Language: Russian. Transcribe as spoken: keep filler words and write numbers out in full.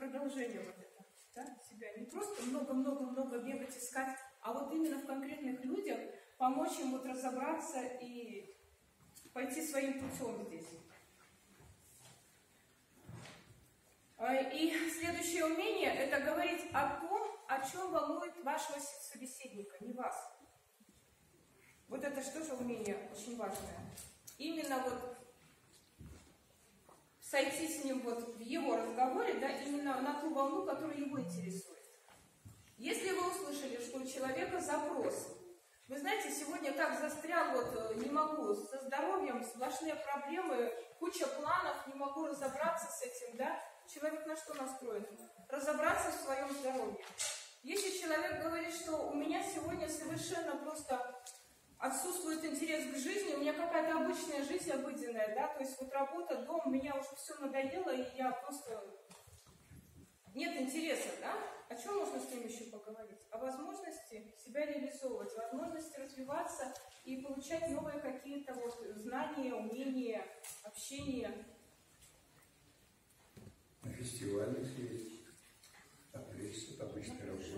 продолжение вот это, да, себя. Не просто много-много-много бегать, искать, а вот именно в конкретных людях помочь им вот разобраться и пойти своим путем здесь. И следующее умение – это говорить о том, о чем волнует вашего собеседника, не вас. Вот это что же умение очень важное. Именно вот сойти с ним вот в его разговоре, да, именно на ту волну, которая его интересует. Если вы услышали, что у человека запрос, вы знаете, сегодня так застрял, вот не могу, со здоровьем, сплошные проблемы, куча планов, не могу разобраться с этим, да, человек на что настроен? Разобраться в своем здоровье. Если человек говорит, что у меня сегодня совершенно просто отсутствует интерес к жизни, у меня какая-то обычная жизнь обыденная, да, то есть вот работа, дом, меня уже все надоело, и я просто... Нет интереса, да? О чем можно с ним еще поговорить? О возможности себя реализовывать, возможности развиваться и получать новые какие-то вот знания, умения, общение. На фестивале съездить, отвлечься от обычной работы.